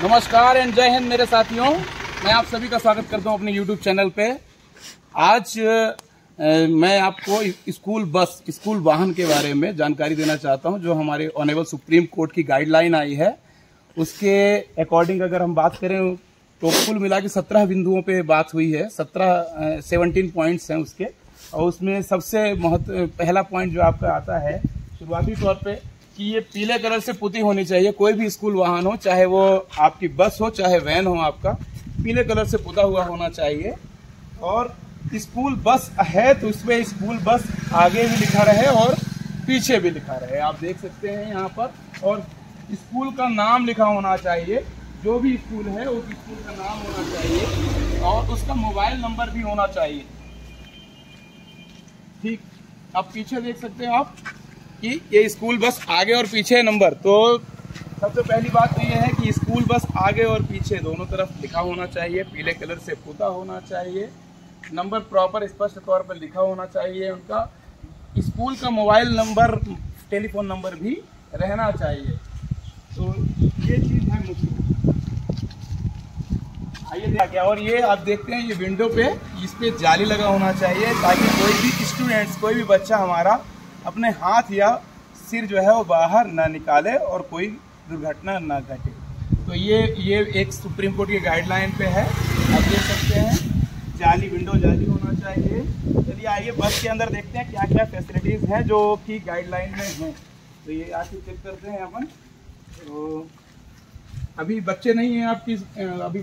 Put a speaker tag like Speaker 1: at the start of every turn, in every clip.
Speaker 1: नमस्कार एंड जय हिंद मेरे साथियों, मैं आप सभी का स्वागत करता हूं अपने YouTube चैनल पे। आज मैं आपको स्कूल वाहन के बारे में जानकारी देना चाहता हूं, जो हमारे ऑनरेबल सुप्रीम कोर्ट की गाइडलाइन आई है उसके अकॉर्डिंग अगर हम बात करें तो कुल मिला के 17 बिंदुओं पे बात हुई है। 17 पॉइंट्स हैं उसके, और उसमें सबसे पहला पॉइंट जो आपका आता है शुरुआती तौर पे कि ये पीले कलर से पुती होनी चाहिए। कोई भी स्कूल वाहन हो, चाहे वो आपकी बस हो चाहे वैन हो, आपका पीले कलर से पुता हुआ होना चाहिए। और स्कूल बस है तो इसमें स्कूल बस आगे भी लिखा रहे और पीछे भी लिखा रहे, आप देख सकते हैं यहाँ पर। और स्कूल का नाम लिखा होना चाहिए, जो भी स्कूल है उस स्कूल का नाम होना चाहिए और उसका मोबाइल नंबर भी होना चाहिए। ठीक, अब पीछे देख सकते हैं आप कि ये स्कूल बस आगे और पीछे नंबर। तो सबसे पहली बात तो ये है कि स्कूल बस आगे और पीछे दोनों तरफ लिखा होना चाहिए, पीले कलर से पुता होना चाहिए, नंबर प्रॉपर स्पष्ट तौर पर लिखा होना चाहिए। उनका स्कूल का मोबाइल नंबर, टेलीफोन नंबर भी रहना चाहिए। तो ये चीज़ है मुख्य। आइए देखिए, और ये आप देखते हैं ये विंडो पे इस पे जाली लगा होना चाहिए, ताकि कोई भी स्टूडेंट्स, कोई भी बच्चा हमारा अपने हाथ या सिर जो है वो बाहर ना निकाले और कोई दुर्घटना ना घटे। तो ये एक सुप्रीम कोर्ट की गाइडलाइन पे है, आप देख सकते हैं। जाली, विंडो जाली होना चाहिए। चलिए आइए बस के अंदर देखते हैं क्या क्या फैसिलिटीज़ हैं जो कि गाइडलाइन में हैं। तो ये आके चेक करते हैं अपन। तो अभी बच्चे नहीं हैं आपकी, अभी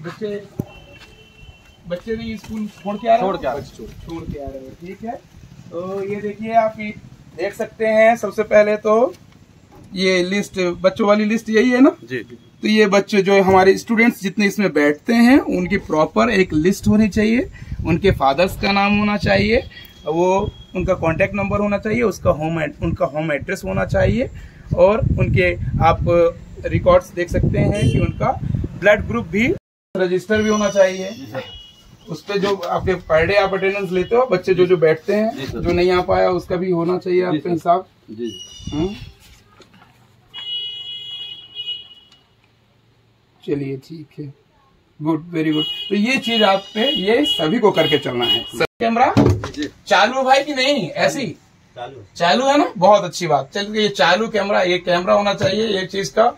Speaker 1: बच्चे नहीं स्कूल छोड़ के आ रहे हो, ठीक है। तो ये देखिए, आप देख सकते हैं। सबसे पहले तो ये लिस्ट, बच्चों वाली लिस्ट यही है ना जी। तो ये बच्चे जो हमारे स्टूडेंट्स जितने इसमें बैठते हैं उनकी प्रॉपर एक लिस्ट होनी चाहिए, उनके फादर्स का नाम होना चाहिए, वो उनका कॉन्टैक्ट नंबर होना चाहिए, उनका होम एड्रेस होना चाहिए, और उनके आप रिकॉर्ड्स देख सकते हैं कि उनका ब्लड ग्रुप भी रजिस्टर भी होना चाहिए। उस पे जो आपके पर डे आप अटेंडेंस लेते हो, बच्चे जो बैठते हैं, जो नहीं आ पाया उसका भी होना चाहिए आपका हिसाब। चलिए ठीक है, गुड, वेरी गुड। तो ये चीज आप पे ये सभी को करके चलना है। कैमरा चालू भाई कि नहीं? ऐसी चालू है ना, बहुत अच्छी बात। चलिए, ये चालू कैमरा, ये कैमरा होना चाहिए एक चीज का।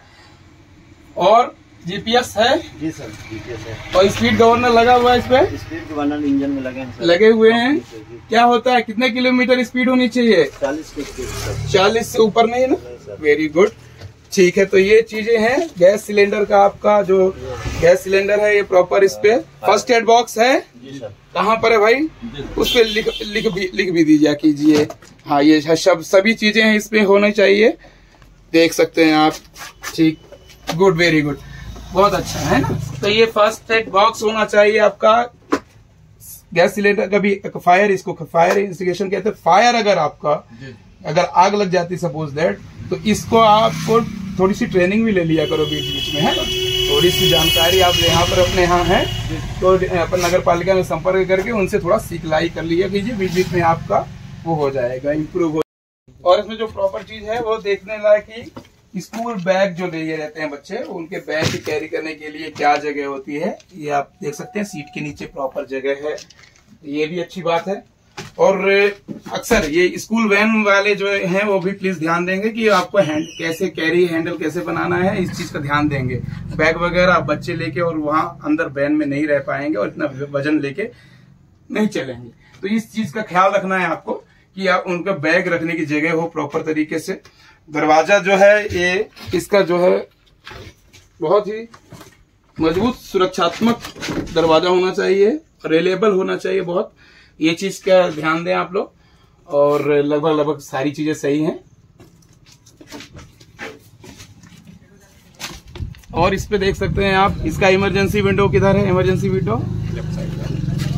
Speaker 1: और जीपीएस है? जी सर, जीपीएस है। और स्पीड गवर्नर लगा हुआ है इस पे? स्पीड गवर्नर इंजन में लगे हुए हैं। क्या होता है, कितने किलोमीटर स्पीड होनी चाहिए? 40 की स्पीड। 40 से ऊपर नहीं ना? वेरी गुड, ठीक है। तो ये चीजें हैं। गैस सिलेंडर का, आपका जो गैस सिलेंडर है ये प्रॉपर इस पे फर्स्ट एड बॉक्स है। कहाँ पर है भाई? उस पे लिख भी दीजिए कीजिए। हाँ, ये सभी चीजें हैं इस पे होनी चाहिए, देख सकते हैं आप। ठीक, गुड, वेरी गुड, बहुत अच्छा है ना। तो ये फर्स्ट एड बॉक्स होना चाहिए आपका। गैस सिलेंडर का भी फायर, इसको फायर इंस्टिगेशन कहते हैं। फायर अगर आग लग जाती सपोज दैट, तो इसको आपको थोड़ी सी ट्रेनिंग भी ले लिया करो बीच बीच में, है ना। थोड़ी सी जानकारी आप यहाँ पर अपने यहाँ है तो अपन नगर पालिका में संपर्क करके उनसे थोड़ा सिखलाई कर लिया कीजिए, बीच बीच में आपका वो हो जाएगा, इम्प्रूव हो। और इसमें जो प्रॉपर चीज है वो देखने लायक कि स्कूल बैग जो ले रहते हैं बच्चे, उनके बैग कैरी करने के लिए क्या जगह होती है, ये आप देख सकते हैं। सीट के नीचे प्रॉपर जगह है, ये भी अच्छी बात है। और अक्सर ये स्कूल वैन वाले जो हैं वो भी प्लीज ध्यान देंगे कि आपको कैसे कैरी हैंडल कैसे बनाना है, इस चीज का ध्यान देंगे। बैग वगैरह बच्चे लेके और वहां अंदर वैन में नहीं रह पाएंगे और इतना वजन लेके नहीं चलेंगे। तो इस चीज का ख्याल रखना है आपको कि आप उनका बैग रखने की जगह हो प्रॉपर तरीके से। दरवाजा जो है ये इसका जो है बहुत ही मजबूत सुरक्षात्मक दरवाजा होना चाहिए, रिलेबल होना चाहिए बहुत। ये चीज का ध्यान दें आप लोग, और लगभग सारी चीजें सही हैं। और इस पे देख सकते हैं आप, इसका इमरजेंसी विंडो किधर है? इमरजेंसी विंडो लेफ्ट साइड का।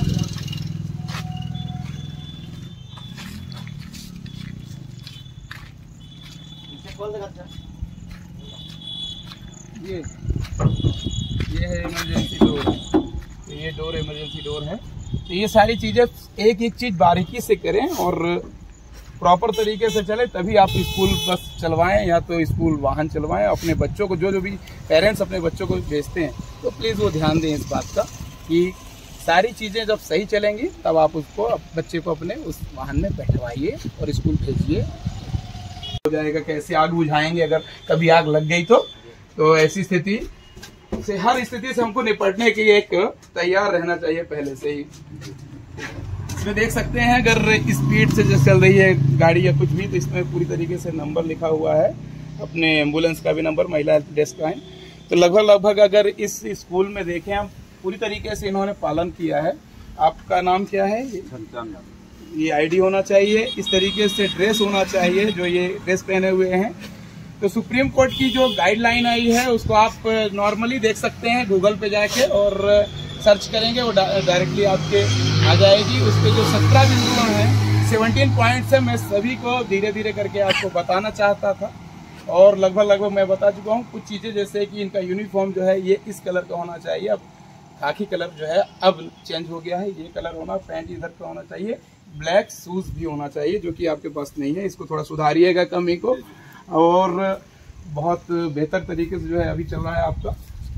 Speaker 1: ये है इमरजेंसी डोर, ये डोर इमरजेंसी डोर है। तो ये सारी चीजें एक एक चीज बारीकी से करें और प्रॉपर तरीके से चले, तभी आप स्कूल बस चलवाएं या तो स्कूल वाहन चलवाएं। अपने बच्चों को जो भी पेरेंट्स अपने बच्चों को भेजते हैं तो प्लीज़ वो ध्यान दें इस बात का कि सारी चीज़ें जब सही चलेंगी तब आप उसको बच्चे को अपने उस वाहन में बैठवाइए और स्कूल भेजिए। हो जाएगा कैसे आग बुझाएंगे अगर कभी आग लग गई तो ऐसी स्थिति से, हर स्थिति से हमको निपटने के लिए एक तैयार रहना चाहिए पहले से ही। इसमें देख सकते हैं अगर स्पीड से जो चल रही है गाड़ी या कुछ भी, तो इसमें पूरी तरीके से नंबर लिखा हुआ है, अपने एम्बुलेंस का भी नंबर, महिला हेल्प डेस्क का है। तो लगभग अगर इस स्कूल में देखें हम, पूरी तरीके से इन्होंने पालन किया है। आपका नाम क्या है? ये आईडी होना चाहिए, इस तरीके से ड्रेस होना चाहिए जो ये ड्रेस पहने हुए हैं। तो सुप्रीम कोर्ट की जो गाइडलाइन आई है उसको आप नॉर्मली देख सकते हैं गूगल पे जाके, और सर्च करेंगे वो डायरेक्टली आपके आ जाएगी। उस पर जो 17 बिंदु हैं, 17 पॉइंट्स है, मैं सभी को धीरे धीरे करके आपको बताना चाहता था और लगभग मैं बता चुका हूँ। कुछ चीज़ें जैसे कि इनका यूनिफॉर्म जो है ये इस कलर का होना चाहिए, अब खाकी कलर जो है अब चेंज हो गया है, ये कलर होना, पैंट इधर का होना चाहिए, ब्लैक शूज भी होना चाहिए जो कि आपके पास नहीं है, इसको थोड़ा सुधारिएगा कमी को। और बहुत बेहतर तरीके से जो है अभी चल रहा है आपका,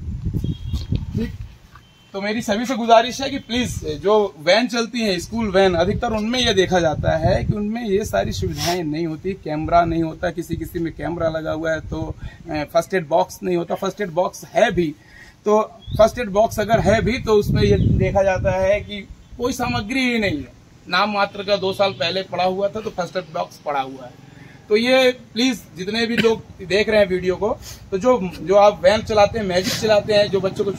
Speaker 1: ठीक। तो मेरी सभी से गुजारिश है कि प्लीज जो वैन चलती है स्कूल वैन, अधिकतर उनमें यह देखा जाता है कि उनमें ये सारी सुविधाएं नहीं होती, कैमरा नहीं होता, किसी में कैमरा लगा हुआ है तो फर्स्ट एड बॉक्स नहीं होता, फर्स्ट एड बॉक्स है भी तो फर्स्ट एड बॉक्स अगर है भी तो उसमें ये देखा जाता है कि कोई सामग्री ही नहीं है, नाम मात्र का 2 साल पहले पड़ा हुआ था तो फर्स्ट एड बॉक्स पड़ा हुआ है। तो ये प्लीज जितने भी लोग देख रहे हैं वीडियो को, तो जो आप वैन चलाते हैं, मैजिक चलाते हैं, जो बच्चों को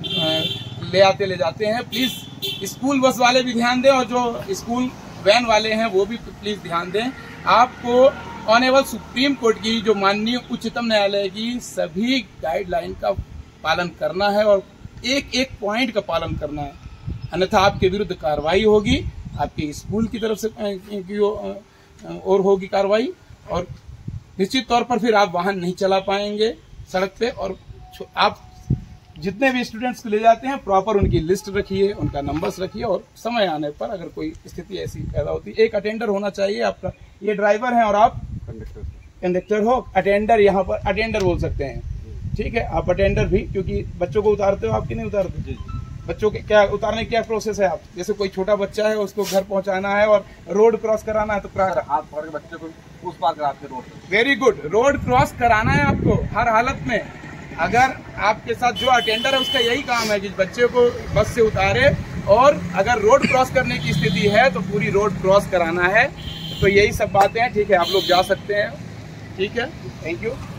Speaker 1: ले जाते हैं, प्लीज स्कूल बस वाले भी ध्यान दें और जो स्कूल वैन वाले हैं वो भी प्लीज ध्यान दें। आपको ऑनेबल सुप्रीम कोर्ट की जो माननीय उच्चतम न्यायालय की सभी गाइडलाइन का पालन करना है और एक पॉइंट का पालन करना है, अन्यथा आपके विरुद्ध कार्रवाई होगी, आपके स्कूल की तरफ से और होगी कार्रवाई, और निश्चित तौर पर फिर आप वाहन नहीं चला पाएंगे सड़क पे। और आप जितने भी स्टूडेंट्स को ले जाते हैं प्रॉपर उनकी लिस्ट रखिए, उनका नंबर्स रखिए, और समय आने पर अगर कोई स्थिति ऐसी पैदा होती है, एक अटेंडर होना चाहिए आपका। ये ड्राइवर हैं और आप कंडक्टर हो, अटेंडर यहाँ पर अटेंडर बोल सकते हैं, ठीक है। आप अटेंडर भी, क्योंकि बच्चों को उतारते हो, आपकी नहीं उतारते बच्चों के, क्या उतारने की क्या प्रोसेस है? आप जैसे कोई छोटा बच्चा है उसको घर पहुंचाना है और रोड क्रॉस कराना है तो हाथ पकड़ के बच्चे को उस पार कराते road. Very good, road cross कराना है आपको हर हालत में। अगर आपके साथ जो अटेंडर है उसका यही काम है कि बच्चे को बस से उतारे, और अगर रोड क्रॉस करने की स्थिति है तो पूरी रोड क्रॉस कराना है। तो यही सब बातें हैं, ठीक है। आप लोग जा सकते हैं, ठीक है। Thank you.